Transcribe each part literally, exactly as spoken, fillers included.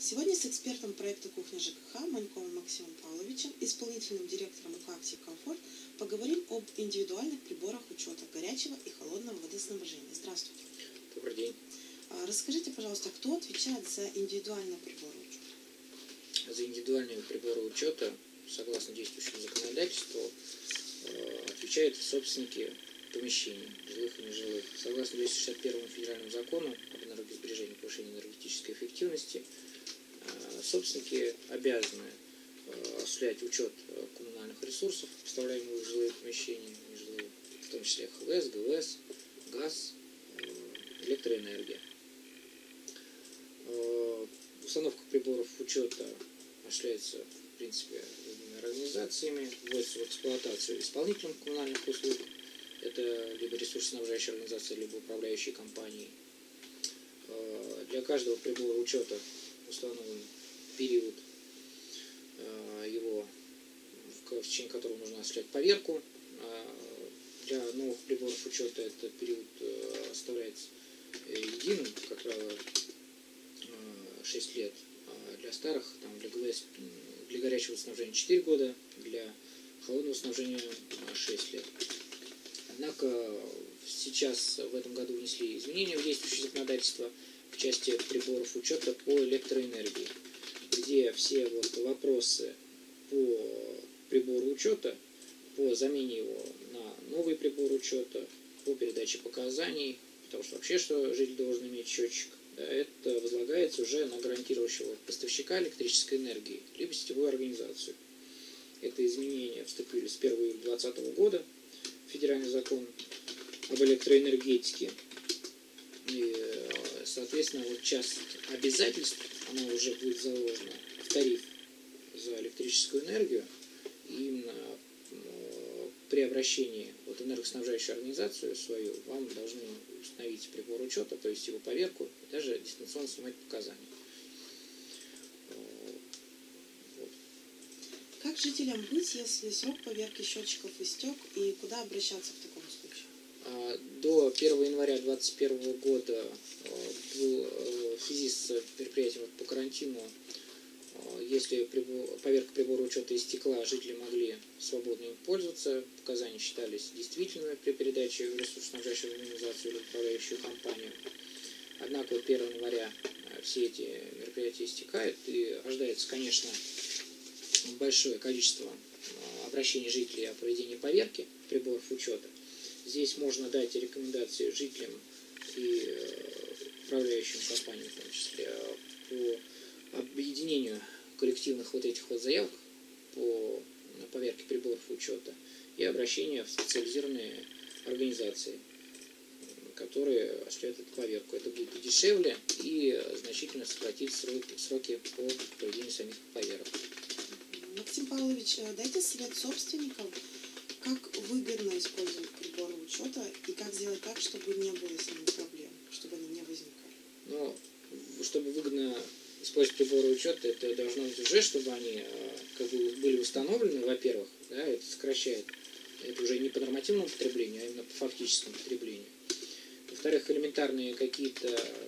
Сегодня с экспертом проекта «Кухня ЖКХ» Маньковым Максимом Павловичем, исполнительным директором УК «Актив Комфорт», поговорим об индивидуальных приборах учета горячего и холодного водоснабжения. Здравствуйте. Добрый день. Расскажите, пожалуйста, кто отвечает за индивидуальные приборы учета? За индивидуальные приборы учета, согласно действующему законодательству, отвечают собственники помещений, жилых и нежилых. Согласно двести шестьдесят первому федеральному закону об энергосбережении и повышении энергетической эффективности, собственники обязаны осуществлять учет коммунальных ресурсов, поставляемых в жилые помещения, нежилые, в том числе ХВС, ГВС, газ, электроэнергия. Установка приборов учета осуществляется, в принципе, разными организациями, вводится в эксплуатацию исполнителем коммунальных услуг. Это либо ресурсоснабжающая организация, либо управляющие компании. Для каждого прибора учета установлен период его, в течение которого нужно осуществлять поверку. Для новых приборов учета этот период оставляется единым, как правило, шесть лет. А для старых, там, для ГВС, для горячего снабжения четыре года, для холодного снабжения шесть лет. Однако сейчас в этом году внесли изменения в действующее законодательство в части приборов учета по электроэнергии, где все вот вопросы по прибору учета, по замене его на новый прибор учета, по передаче показаний, потому что вообще, что житель должен иметь счетчик, да, это возлагается уже на гарантирующего поставщика электрической энергии, либо сетевую организацию. Это изменения вступили с первого июля две тысячи двадцатого года, федеральный закон об электроэнергетике. И, соответственно, вот часть обязательств, она уже будет заложена в тариф за электрическую энергию. И именно при обращении в энергоснабжающую организацию свою вам должны установить прибор учета, то есть его поверку, и даже дистанционно снимать показания. Вот. Как жителям быть, если срок поверки счетчиков истек, и куда обращаться в таком случае? До первого января две тысячи двадцать первого года в связи с мероприятием по карантину, если поверка прибора учета истекла, жители могли свободно им пользоваться, показания считались действительными при передаче в ресурсоснабжающую организацию или управляющую компанию. Однако первого января все эти мероприятия истекают, и рождается, конечно, большое количество обращений жителей о проведении поверки приборов учета. Здесь можно дать рекомендации жителям и управляющим компаниям, в том числе, по объединению коллективных вот этих вот заявок по поверке приборов учета и обращения в специализированные организации, которые осуществляют эту поверку. Это будет и дешевле, и значительно сократить сроки, сроки по проведению самих поверок. Максим Павлович, дайте совет собственникам, как выгодно использовать приборы учета и как сделать так, чтобы не было с ними проблем, чтобы они не возникали. Ну, чтобы выгодно использовать приборы учета, это должно быть уже, чтобы они как бы были установлены, во-первых, да, это сокращает, это уже не по нормативному потреблению, а именно по фактическому потреблению. Во-вторых, элементарные какие-то,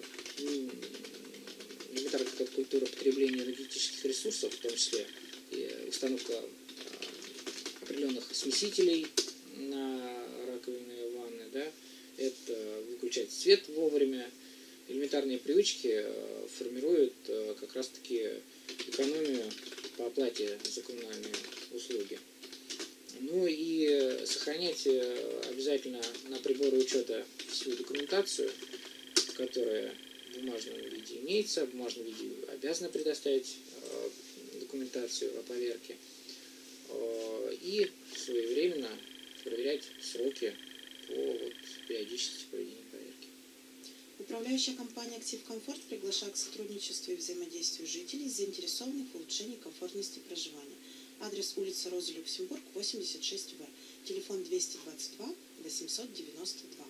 элементарная какая-то культура потребления энергетических ресурсов, в том числе и установка определенных смесителей на раковины, ванны, да, это выключать свет вовремя. Элементарные привычки формируют как раз-таки экономию по оплате за коммунальные услуги. Ну и сохранять обязательно на приборы учета всю документацию, которая в бумажном виде имеется, в бумажном виде обязаны предоставить документацию о поверке, и своевременно проверять сроки по вот периодичности проведения поверки. Управляющая компания «Актив Комфорт» приглашает к сотрудничеству и взаимодействию жителей, заинтересованных в улучшении комфортности проживания. Адрес: улица Роза Люксембург, восемьдесят шесть В. Телефон двести двадцать два восемьсот девяносто два.